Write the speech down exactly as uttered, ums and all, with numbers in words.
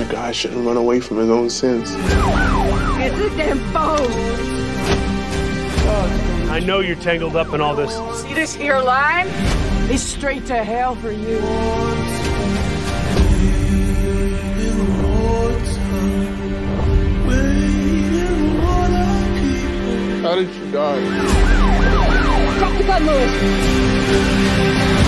a guy shouldn't run away from his own sins. It's a damn phone. I know you're tangled up in all this. See this here line? It's straight to hell for you. How did you die? Drop the gun, Louis.